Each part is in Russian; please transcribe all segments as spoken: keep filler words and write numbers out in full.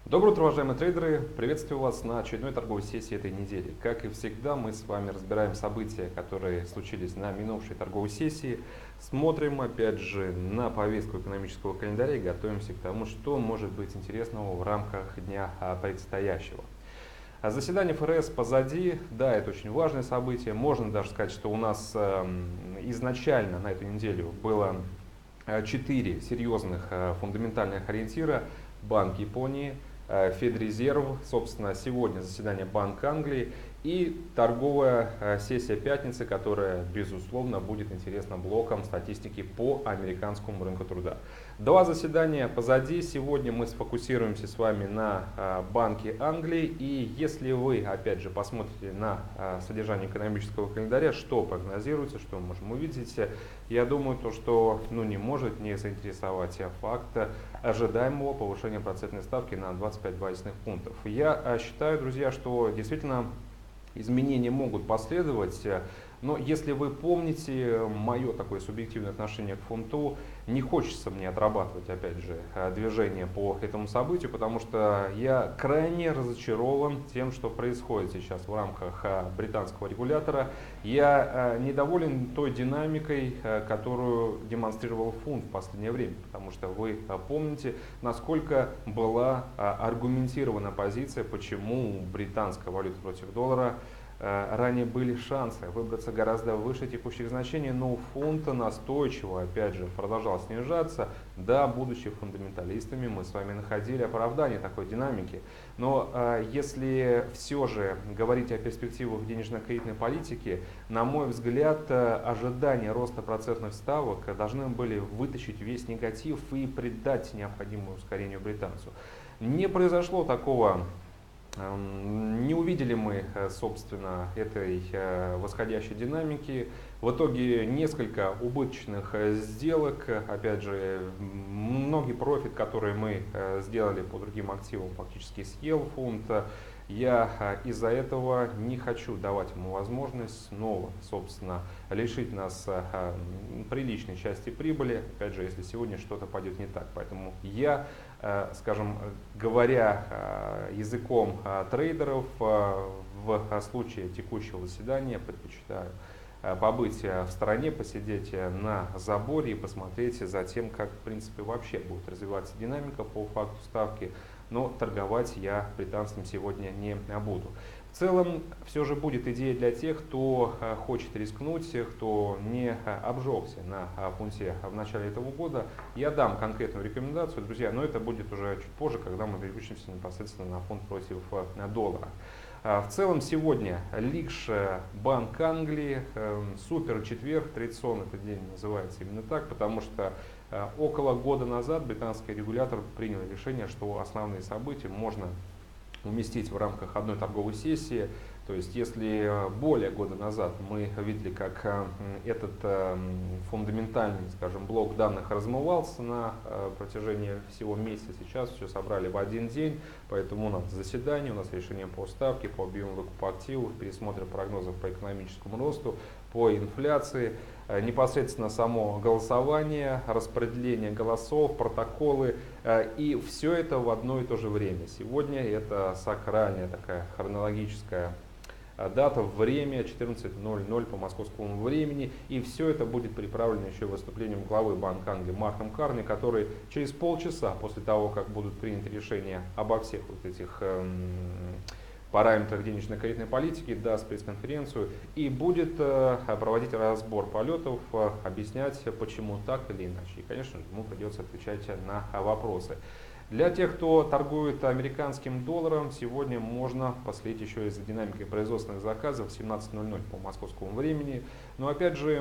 Доброе утро, уважаемые трейдеры! Приветствую вас на очередной торговой сессии этой недели. Как и всегда, мы с вами разбираем события, которые случились на минувшей торговой сессии. Смотрим, опять же, на повестку экономического календаря и готовимся к тому, что может быть интересного в рамках дня предстоящего. Заседание эф эр эс позади, да, это очень важное событие. Можно даже сказать, что у нас изначально на эту неделю было четыре серьезных фундаментальных ориентира. Банк Японии, Федрезерв, собственно, сегодня заседание Банка Англии и торговая сессия пятницы, которая, безусловно, будет интересна блоком статистики по американскому рынку труда. Два заседания позади. Сегодня мы сфокусируемся с вами на Банке Англии. И если вы, опять же, посмотрите на содержание экономического календаря, что прогнозируется, что мы можем увидеть, я думаю, то, что ну, не может не заинтересовать факт ожидаемого повышения процентной ставки на двадцать пять базисных пунктов. Я считаю, друзья, что действительно изменения могут последовать, но если вы помните мое такое субъективное отношение к фунту, не хочется мне отрабатывать, опять же, движение по этому событию, потому что я крайне разочарован тем, что происходит сейчас в рамках британского регулятора. Я недоволен той динамикой, которую демонстрировал фунт в последнее время, потому что вы помните, насколько была аргументирована позиция, почему британская валюта против доллара ранее были шансы выбраться гораздо выше текущих значений, но фунт настойчиво, опять же, продолжал снижаться. Да, будучи фундаменталистами, мы с вами находили оправдание такой динамики. Но э, если все же говорить о перспективах денежно-кредитной политики, на мой взгляд, ожидания роста процентных ставок должны были вытащить весь негатив и придать необходимое ускорению британцу. Не произошло такого. Не увидели мы, собственно, этой восходящей динамики. В итоге несколько убыточных сделок. Опять же, многие профит, которые мы сделали по другим активам, фактически съел фунт. Я из-за этого не хочу давать ему возможность снова, собственно, лишить нас приличной части прибыли, опять же, если сегодня что-то пойдет не так. Поэтому я, скажем, говоря языком трейдеров, в случае текущего заседания предпочитаю побыть в стороне, посидеть на заборе и посмотреть за тем, как, в принципе, вообще будет развиваться динамика по факту ставки. Но торговать я британцам сегодня не буду. В целом, все же будет идея для тех, кто хочет рискнуть, кто не обжегся на фунте в начале этого года. Я дам конкретную рекомендацию, друзья, но это будет уже чуть позже, когда мы переключимся непосредственно на фунт против доллара. В целом сегодня лишь Банк Англии, супер четверг, традиционно этот день называется именно так, потому что около года назад британский регулятор принял решение, что основные события можно уместить в рамках одной торговой сессии. То есть, если более года назад мы видели, как этот фундаментальный, скажем, блок данных размывался на протяжении всего месяца, сейчас все собрали в один день, поэтому у нас заседание, у нас решение по ставке, по объему выкупа активов, пересмотр прогнозов по экономическому росту, по инфляции, непосредственно само голосование, распределение голосов, протоколы, и все это в одно и то же время. Сегодня это сакральная такая хронологическая дата, время четырнадцать ноль ноль по московскому времени, и все это будет приправлено еще выступлением главы Банка Англии Марком Карни, который через полчаса после того, как будут приняты решения обо всех вот этих эм, параметрах денежно-кредитной политики, даст пресс-конференцию и будет э, проводить разбор полетов, э, объяснять, почему так или иначе. И, конечно же, ему придется отвечать на вопросы. Для тех, кто торгует американским долларом, сегодня можно последить еще и за динамикой производственных заказов в семнадцать ноль ноль по московскому времени. Но опять же,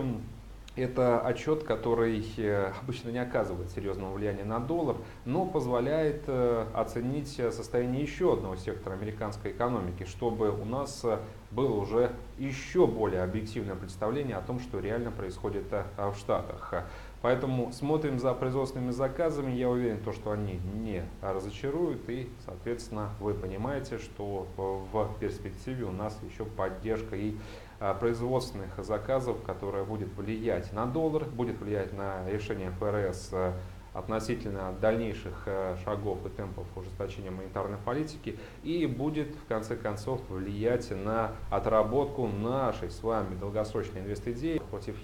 это отчет, который обычно не оказывает серьезного влияния на доллар, но позволяет оценить состояние еще одного сектора американской экономики, чтобы у нас было уже еще более объективное представление о том, что реально происходит в Штатах. Поэтому смотрим за производственными заказами. Я уверен, то, что они не разочаруют. И, соответственно, вы понимаете, что в перспективе у нас еще поддержка и производственных заказов, которая будет влиять на доллар, будет влиять на решение эф эр эс относительно дальнейших шагов и темпов ужесточения монетарной политики и будет в конце концов влиять на отработку нашей с вами долгосрочной инвест-идеи против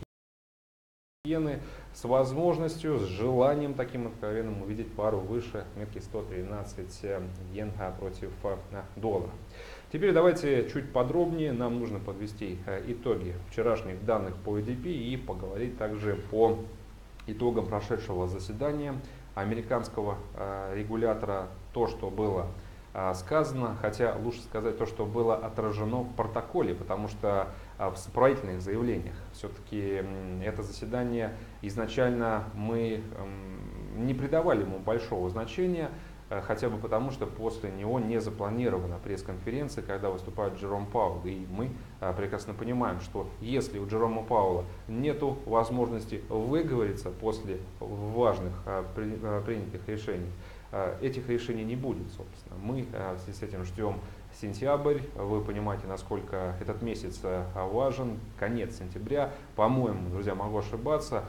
иены с возможностью, с желанием таким откровенным увидеть пару выше отметки сто тринадцать йен против доллара. Теперь давайте чуть подробнее, нам нужно подвести итоги вчерашних данных по и ди пи и поговорить также по итогам прошедшего заседания американского регулятора, то, что было сказано, хотя лучше сказать то, что было отражено в протоколе, потому что в сопроводительных заявлениях все-таки это заседание изначально мы не придавали ему большого значения, хотя бы потому, что после него не запланирована пресс-конференция, когда выступает Джером Пауэлл. И мы прекрасно понимаем, что если у Джерома Пауэлла нет возможности выговориться после важных принятых решений, этих решений не будет, собственно. Мы в связи с этим ждем сентябрь. Вы понимаете, насколько этот месяц важен. Конец сентября. По-моему, друзья, могу ошибаться,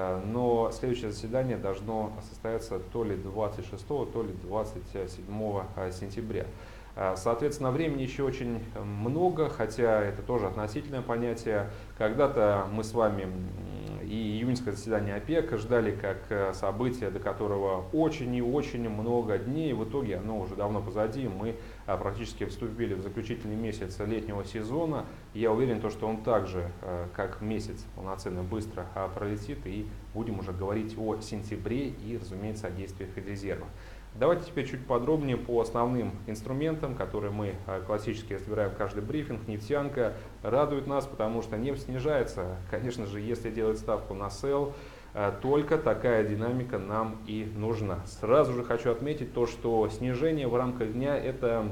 но следующее заседание должно состояться то ли двадцать шестого, то ли двадцать седьмого сентября. Соответственно, времени еще очень много, хотя это тоже относительное понятие. Когда-то мы с вами и июньское заседание ОПЕК ждали как событие, до которого очень и очень много дней. В итоге оно уже давно позади. Мы практически вступили в заключительный месяц летнего сезона. Я уверен, что он также, как месяц, полноценно быстро пролетит. И будем уже говорить о сентябре и, разумеется, о действиях Федрезерва. Давайте теперь чуть подробнее по основным инструментам, которые мы классически разбираем в каждый брифинг. Нефтянка радует нас, потому что нефть снижается. Конечно же, если делать ставку на sell, только такая динамика нам и нужна. Сразу же хочу отметить то, что снижение в рамках дня это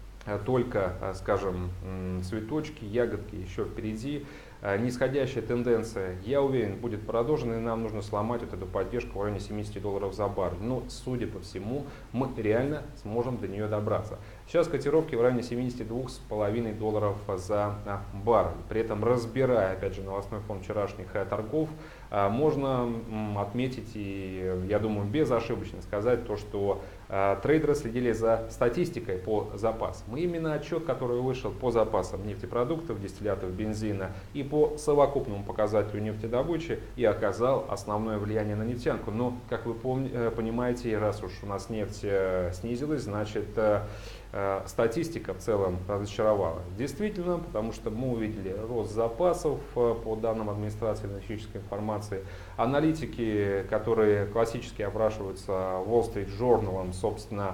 только, скажем, цветочки, ягодки еще впереди. Нисходящая тенденция, я уверен, будет продолжена, и нам нужно сломать вот эту поддержку в районе семидесяти долларов за баррель. Но, судя по всему, мы реально сможем до нее добраться. Сейчас котировки в районе семидесяти двух с половиной долларов за баррель. При этом, разбирая, опять же, новостной фон вчерашних торгов, можно отметить, и я думаю, безошибочно сказать, то, что трейдеры следили за статистикой по запасам. И именно отчет, который вышел по запасам нефтепродуктов, дистиллятов, бензина и по совокупному показателю нефтедобычи и оказал основное влияние на нефтянку. Но, как вы понимаете, раз уж у нас нефть снизилась, значит статистика в целом разочаровала. Действительно, потому что мы увидели рост запасов по данным администрации аналитической информации. Аналитики, которые классически опрашиваются Wall Street Journal, собственно,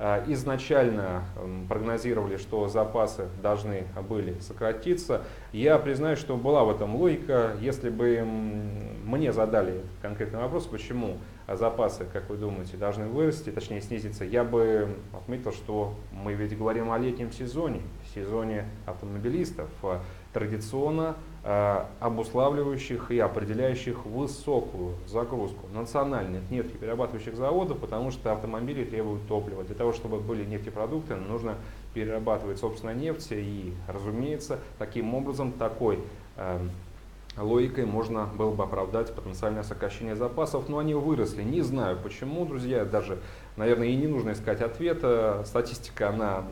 изначально прогнозировали, что запасы должны были сократиться. Я признаю, что была в этом логика. Если бы мне задали конкретный вопрос, почему запасы, как вы думаете, должны вырасти, точнее снизиться, я бы отметил, что мы ведь говорим о летнем сезоне, сезоне автомобилистов, традиционно э, обуславливающих и определяющих высокую загрузку национальных нефтеперерабатывающих заводов, потому что автомобили требуют топлива. Для того, чтобы были нефтепродукты, нужно перерабатывать, собственно, нефть. И, разумеется, таким образом, такой э, логикой можно было бы оправдать потенциальное сокращение запасов, но они выросли. Не знаю почему, друзья, даже, наверное, и не нужно искать ответа. Статистика, она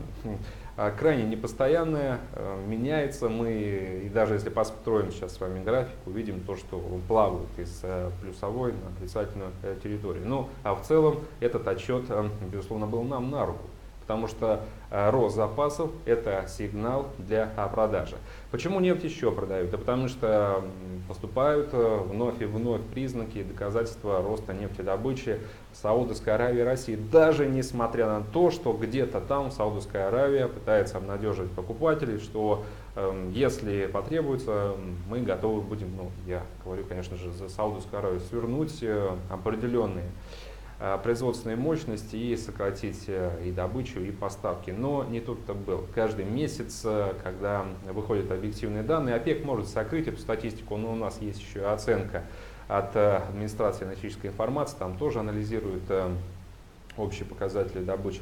крайне непостоянная, меняется. Мы, и даже если построим сейчас с вами график, увидим то, что он плавает из плюсовой на отрицательную территорию. Ну, а в целом этот отчет, безусловно, был нам на руку. Потому что рост запасов – это сигнал для продажи. Почему нефть еще продают? Да потому что поступают вновь и вновь признаки и доказательства роста нефтедобычи в Саудовской Аравии и России. Даже несмотря на то, что где-то там Саудовская Аравия пытается обнадеживать покупателей, что э, если потребуется, мы готовы будем, ну я говорю, конечно же, за Саудовскую Аравию, свернуть э, определенные производственные мощности и сократить и добычу, и поставки. Но не тут-то был. Каждый месяц, когда выходят объективные данные, ОПЕК может сокрыть эту статистику, но у нас есть еще оценка от администрации аналитической информации, там тоже анализируют общие показатели добычи в рамках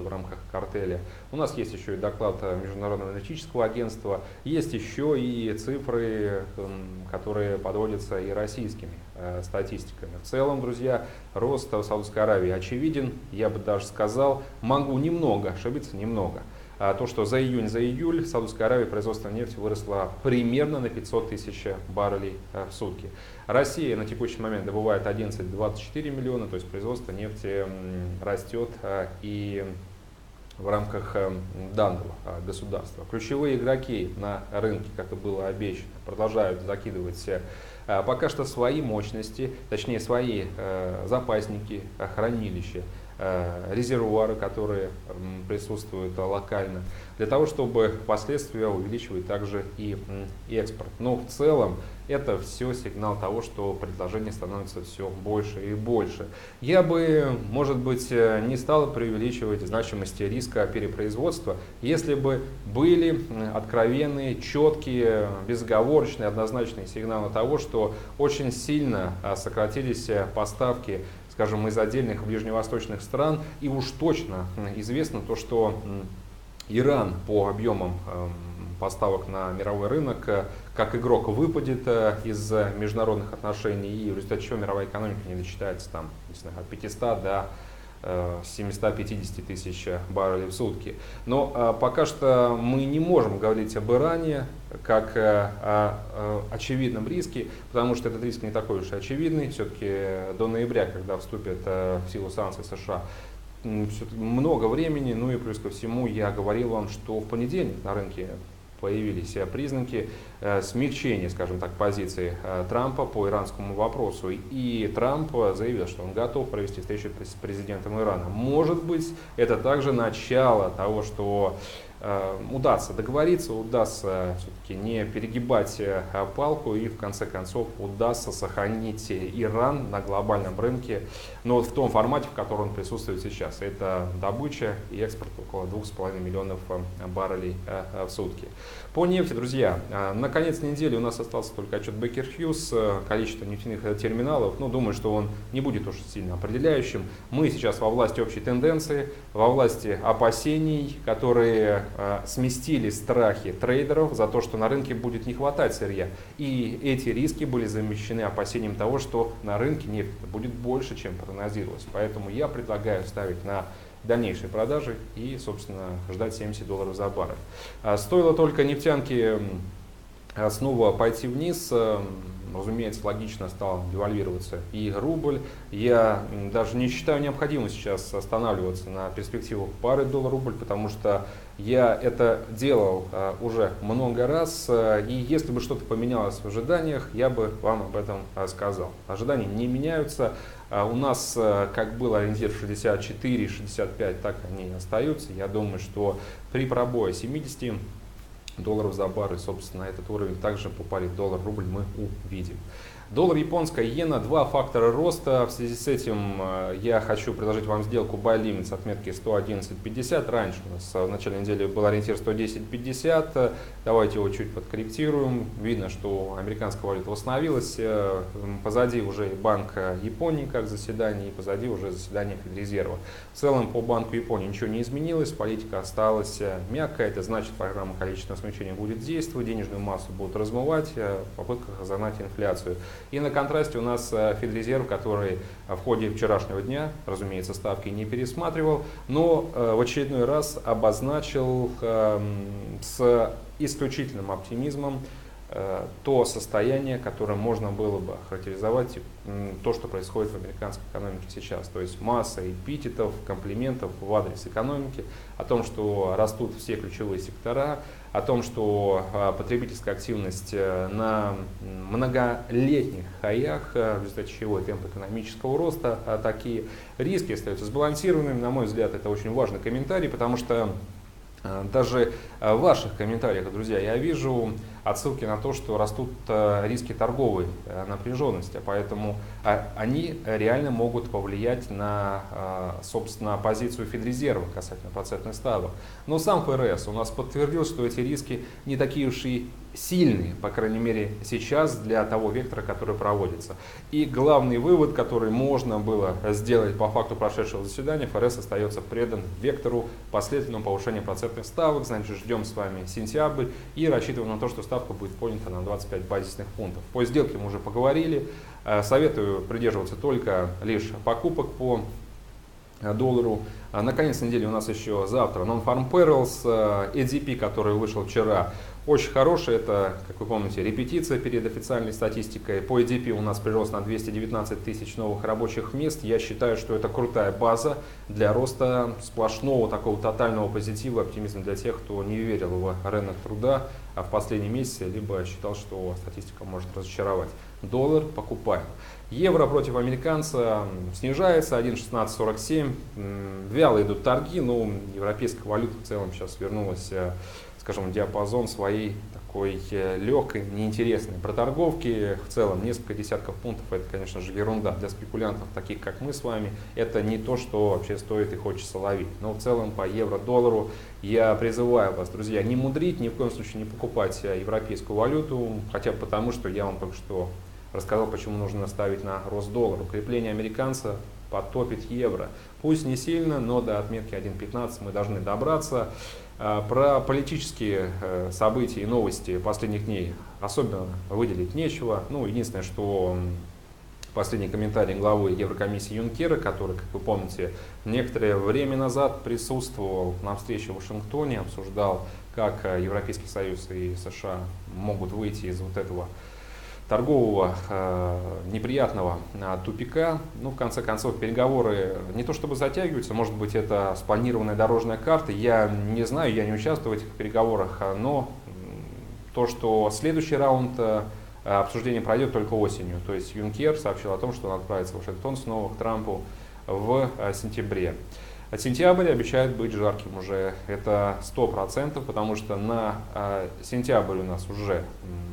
картеля. У нас есть еще и доклад Международного аналитического агентства, есть еще и цифры, которые подводятся и российскими статистиками. В целом, друзья, рост в Саудовской Аравии очевиден, я бы даже сказал, могу немного ошибиться, немного. То, что за июнь, за июль в Саудовской Аравии производство нефти выросло примерно на пятьсот тысяч баррелей в сутки. Россия на текущий момент добывает одиннадцать — двадцать четыре миллиона, то есть производство нефти растет и в рамках данного государства. Ключевые игроки на рынке, как и было обещано, продолжают закидывать пока что свои мощности, точнее свои запасники, хранилища, резервуары, которые присутствуют локально, для того, чтобы впоследствии увеличивать также и экспорт. Но в целом это все сигнал того, что предложение становится все больше и больше. Я бы, может быть, не стал преувеличивать значимости риска перепроизводства, если бы были откровенные, четкие, безоговорочные, однозначные сигналы того, что очень сильно сократились поставки, скажем, из отдельных ближневосточных стран, и уж точно известно то, что Иран по объемам поставок на мировой рынок как игрок выпадет из международных отношений, и в результате чего мировая экономика не досчитается там, не знаю, от пятисот до семисот пятидесяти тысяч баррелей в сутки. Но пока что мы не можем говорить об Иране как о очевидном риске, потому что этот риск не такой уж и очевидный. Все-таки до ноября, когда вступят в силу санкции США, много времени. Ну и плюс ко всему я говорил вам, что в понедельник на рынке появились признаки смягчения, скажем так, позиции Трампа по иранскому вопросу. И Трамп заявил, что он готов провести встречу с президентом Ирана. Может быть, это также начало того, что удастся договориться, удастся все-таки не перегибать палку и в конце концов удастся сохранить Иран на глобальном рынке, но вот в том формате, в котором он присутствует сейчас. Это добыча и экспорт около двух с половиной миллионов баррелей в сутки. По нефти, друзья, на конец недели у нас остался только отчет Baker Hughes, количество нефтяных терминалов, но думаю, что он не будет уж сильно определяющим. Мы сейчас во власти общей тенденции, во власти опасений, которые сместили страхи трейдеров за то, что на рынке будет не хватать сырья. И эти риски были замещены опасением того, что на рынке нефти будет больше, чем прогнозировалось. Поэтому я предлагаю ставить на дальнейшие продажи и, собственно, ждать семьдесят долларов за баррель. Стоило только нефтянке снова пойти вниз, разумеется, логично стал девальвироваться и рубль. Я даже не считаю необходимым сейчас останавливаться на перспективах пары доллар-рубль, потому что я это делал уже много раз, и если бы что-то поменялось в ожиданиях, я бы вам об этом сказал. Ожидания не меняются. У нас как был ориентир шестьдесят четыре — шестьдесят пять, так они и остаются. Я думаю, что при пробое семидесяти долларов за баррель, собственно, этот уровень также по паре доллар-рубль мы увидим. Доллар, японская иена, два фактора роста. В связи с этим я хочу предложить вам сделку buy limit с отметки сто одиннадцать пятьдесят. Раньше у нас в начале недели был ориентир сто десять пятьдесят. Давайте его чуть подкорректируем. Видно, что американская валюта восстановилась. Позади уже Банк Японии как заседание, и позади уже заседание Федрезерва. В целом по Банку Японии ничего не изменилось. Политика осталась мягкая. Это значит, программа количественного смягчения будет действовать, денежную массу будут размывать в попытках разогнать инфляцию. И на контрасте у нас Федрезерв, который в ходе вчерашнего дня, разумеется, ставки не пересматривал, но в очередной раз обозначил с исключительным оптимизмом то состояние, которое можно было бы охарактеризовать то, что происходит в американской экономике сейчас. То есть масса эпитетов, комплиментов в адрес экономики, о том, что растут все ключевые сектора, о том, что потребительская активность на многолетних хаях, в результате чего темп экономического роста такие, риски остаются сбалансированными. На мой взгляд, это очень важный комментарий, потому что даже в ваших комментариях, друзья, я вижу отсылки на то, что растут риски торговой напряженности, поэтому они реально могут повлиять на, собственно, позицию Федрезерва касательно процентных ставок. Но сам ФРС у нас подтвердил, что эти риски не такие уж и сильные, по крайней мере сейчас, для того вектора, который проводится. И главный вывод, который можно было сделать по факту прошедшего заседания: ФРС остается предан вектору последовательного повышения процентных ставок. Значит, ждем с вами сентябрь и рассчитываем на то, что ставка будет поднята на двадцать пять базисных пунктов. По сделке мы уже поговорили. Советую придерживаться только лишь покупок по доллару. На конец недели у нас еще завтра Non-Farm Payrolls, и ди пи, который вышел вчера. Очень хороший, это, как вы помните, репетиция перед официальной статистикой. По и ди пи у нас прирост на двести девятнадцать тысяч новых рабочих мест. Я считаю, что это крутая база для роста сплошного такого тотального позитива, оптимизма для тех, кто не верил в рынок труда в последние месяцы, либо считал, что статистика может разочаровать. Доллар покупаем. Евро против американца снижается, один шестнадцать сорок семь. Вяло идут торги, но европейская валюта в целом сейчас вернулась, скажем, в диапазон своей такой легкой, неинтересной проторговки. В целом несколько десятков пунктов — это, конечно же, ерунда. Для спекулянтов, таких как мы с вами, это не то, что вообще стоит и хочется ловить. Но в целом по евро-доллару я призываю вас, друзья, не мудрить, ни в коем случае не покупать европейскую валюту, хотя бы потому, что я вам только что рассказал, почему нужно ставить на рост доллара. Укрепление американца подтопит евро. Пусть не сильно, но до отметки один пятнадцать мы должны добраться. Про политические события и новости последних дней особенно выделить нечего. Ну, единственное, что последний комментарий главы Еврокомиссии Юнкера, который, как вы помните, некоторое время назад присутствовал на встрече в Вашингтоне, обсуждал, как Европейский Союз и США могут выйти из вот этого торгового э, неприятного э, тупика. Ну, в конце концов, переговоры не то чтобы затягиваются, может быть, это спланированная дорожная карта, я не знаю, я не участвую в этих переговорах, но то, что следующий раунд э, обсуждения пройдет только осенью, то есть Юнкер сообщил о том, что он отправится в Вашингтон снова к Трампу в э, сентябре. А сентябрь обещает быть жарким уже, это сто процентов, потому что на э, сентябрь у нас уже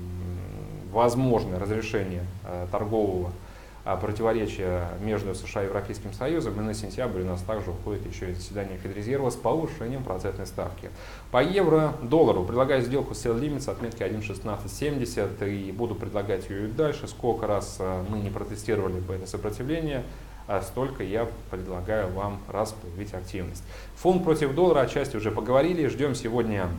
возможное разрешение э, торгового э, противоречия между США и Европейским Союзом, и на сентябрь у нас также уходит еще и заседание Федрезерва с повышением процентной ставки. По евро-доллару предлагаю сделку Sell Limit с отметки один шестнадцать семьдесят, и буду предлагать ее и дальше. Сколько раз э, мы не протестировали бы это сопротивление, а столько я предлагаю вам распылить активность. Фунт против доллара отчасти уже поговорили, ждем сегодня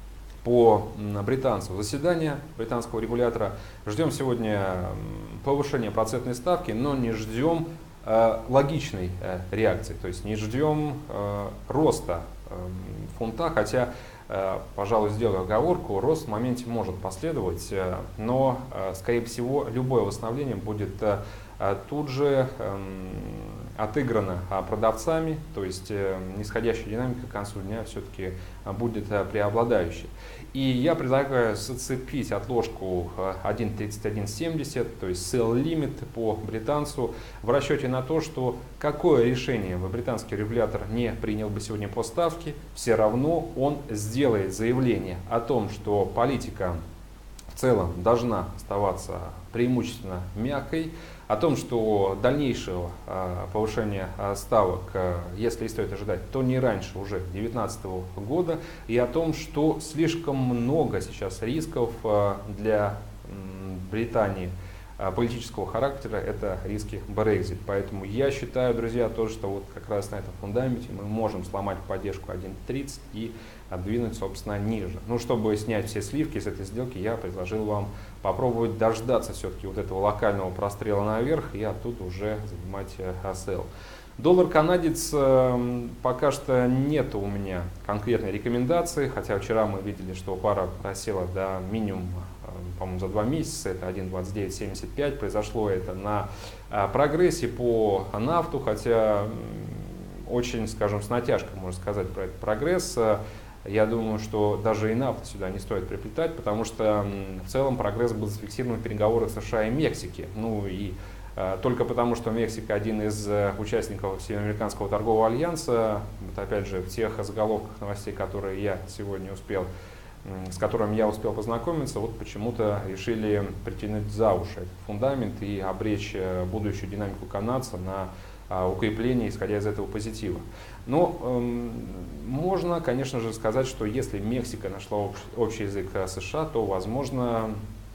по британцу заседания британского регулятора. Ждем сегодня повышения процентной ставки, но не ждем э, логичной э, реакции, то есть не ждем э, роста э, фунта, хотя, э, пожалуй, сделаю оговорку, рост в моменте может последовать, э, но, э, скорее всего, любое восстановление будет э, тут же э, отыграно продавцами, то есть э, нисходящая динамика к концу дня все-таки будет э, преобладающей. И я предлагаю зацепить отложку один тридцать один семьдесят, то есть sell limit по британцу, в расчете на то, что какое решение бы британский регулятор не принял бы сегодня по ставке, все равно он сделает заявление о том, что политика в целом должна оставаться преимущественно мягкой, о том, что дальнейшего э, повышения э, ставок, э, если и стоит ожидать, то не раньше уже две тысячи девятнадцатого года, и о том, что слишком много сейчас рисков э, для э, Британии э, политического характера, это риски Brexit. Поэтому я считаю, друзья, то, что вот как раз на этом фундаменте мы можем сломать поддержку один тридцать и отдвинуть, собственно, ниже. Ну, чтобы снять все сливки из этой сделки, я предложил вам попробовать дождаться все-таки вот этого локального прострела наверх и оттуда уже занимать sell. Доллар-канадец, пока что нет у меня конкретной рекомендации, хотя вчера мы видели, что пара просела до минимума, по-моему, за два месяца, это один двадцать девять семьдесят пять, произошло это на прогрессе по нафту, хотя очень, скажем, с натяжкой можно сказать про этот прогресс. Я думаю, что даже и нафту сюда не стоит приплетать, потому что в целом прогресс был зафиксирован в переговорах США и Мексики. Ну и э, только потому, что Мексика один из участников Североамериканского торгового альянса, вот опять же в тех заголовках новостей, которые я сегодня успел с которым я успел познакомиться, вот почему-то решили притянуть за уши этот фундамент и обречь будущую динамику канадца на укрепление, исходя из этого позитива. Но эм, можно, конечно же, сказать, что если Мексика нашла общ, общий язык с США, то, возможно,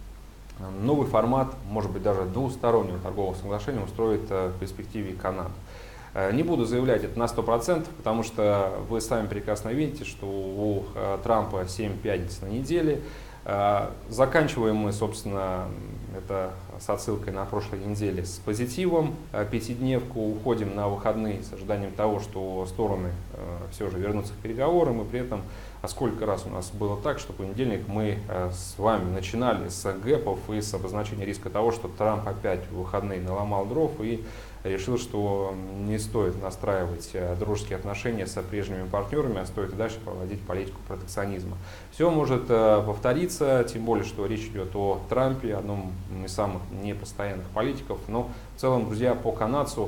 новый формат, может быть, даже двустороннего торгового соглашения устроит в перспективе Канаду. Не буду заявлять это на сто процентов, потому что вы сами прекрасно видите, что у Трампа семь пятниц на неделе. Заканчиваем мы, собственно, это с отсылкой на прошлой неделе, с позитивом пятидневку, уходим на выходные с ожиданием того, что стороны все же вернутся к переговорам, и при этом, а сколько раз у нас было так, что в понедельник мы с вами начинали с гэпов и с обозначения риска того, что Трамп опять в выходные наломал дров и решил, что не стоит настраивать дружеские отношения с прежними партнерами, а стоит и дальше проводить политику протекционизма. Все может повториться, тем более, что речь идет о Трампе, одном из самых непостоянных политиков. Но в целом, друзья, по канадцу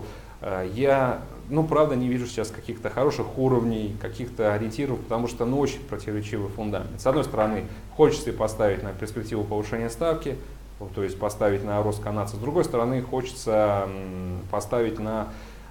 я, ну, правда, не вижу сейчас каких-то хороших уровней, каких-то ориентиров, потому что, ну, очень противоречивый фундамент. С одной стороны, хочется поставить на перспективу повышения ставки, то есть поставить на рост канадца. С другой стороны, хочется поставить на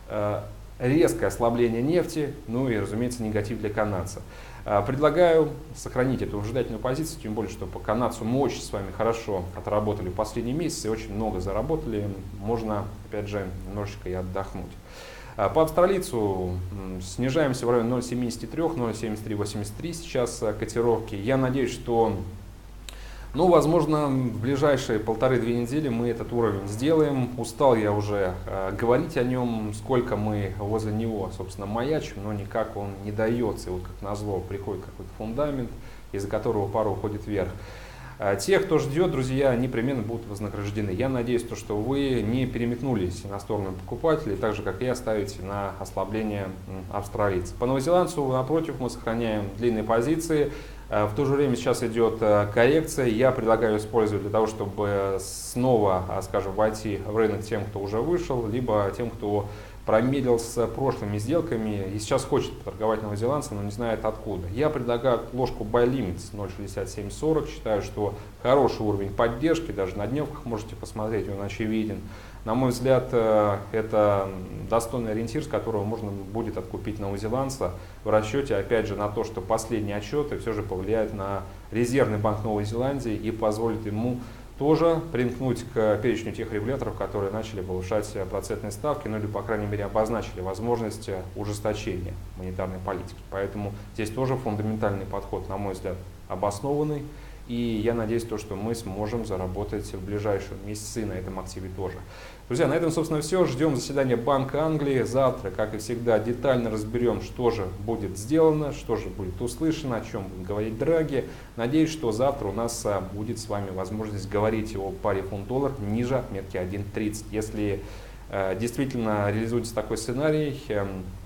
резкое ослабление нефти, ну и, разумеется, негатив для канадца. Предлагаю сохранить эту выжидательную позицию, тем более, что по канадцу мы очень с вами хорошо отработали в последние месяцы, очень много заработали, можно, опять же, немножечко и отдохнуть. По австралийцу снижаемся в районе ноль семьдесят три, ноль семьдесят три восемьдесят три сейчас котировки. Я надеюсь, что, ну, возможно, в ближайшие полторы-две недели мы этот уровень сделаем. Устал я уже э, говорить о нем, сколько мы возле него, собственно, маячим, но никак он не дается. И вот как назло приходит какой-то фундамент, из-за которого пара уходит вверх. А те, кто ждет, друзья, непременно будут вознаграждены. Я надеюсь, то, что вы не переметнулись на сторону покупателей, так же, как и я, ставите на ослабление австралийцев. По новозеландцу, напротив, мы сохраняем длинные позиции. В то же время сейчас идет коррекция. Я предлагаю использовать для того, чтобы снова, скажем, войти в рынок тем, кто уже вышел, либо тем, кто промедлил с прошлыми сделками и сейчас хочет поторговать новозеландцем, но не знает откуда. Я предлагаю ложку buy limits ноль шестьдесят семь сорок. Считаю, что хороший уровень поддержки, даже на дневках можете посмотреть, он очевиден. На мой взгляд, это достойный ориентир, с которого можно будет откупить новозеландца в расчете, опять же, на то, что последние отчеты все же повлияют на резервный банк Новой Зеландии и позволят ему тоже примкнуть к перечню тех регуляторов, которые начали повышать процентные ставки, ну или, по крайней мере, обозначили возможность ужесточения монетарной политики. Поэтому здесь тоже фундаментальный подход, на мой взгляд, обоснованный. И я надеюсь, то, что мы сможем заработать в ближайшие месяцы на этом активе тоже. Друзья, на этом, собственно, все. Ждем заседания Банка Англии. Завтра, как и всегда, детально разберем, что же будет сделано, что же будет услышано, о чем будет говорить Драги. Надеюсь, что завтра у нас будет с вами возможность говорить о паре фунт-доллар ниже отметки один тридцать. Если э, действительно реализуется такой сценарий, э,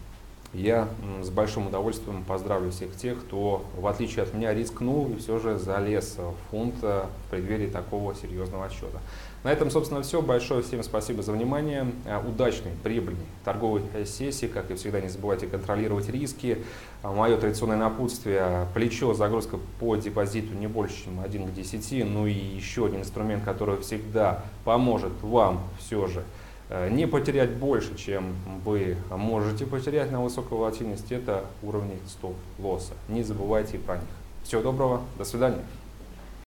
я с большим удовольствием поздравлю всех тех, кто, в отличие от меня, рискнул и все же залез в фунт в преддверии такого серьезного отчета. На этом, собственно, все. Большое всем спасибо за внимание. Удачной, прибыльной торговой сессии. Как и всегда, не забывайте контролировать риски. Мое традиционное напутствие: плечо, загрузка по депозиту не больше, чем один к десяти. Ну и еще один инструмент, который всегда поможет вам все же не потерять больше, чем вы можете потерять на высокой волатильности, это уровни стоп-лосса. Не забывайте про них. Всего доброго, до свидания.